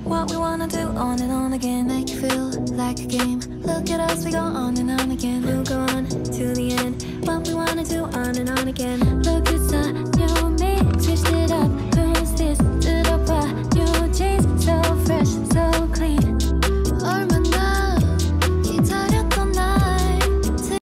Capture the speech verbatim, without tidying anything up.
What we wanna do on and on again, make you feel like a game. Look at us, we go on and on again. We'll go on to the end. What we wanna do on and on again. Look, it's a new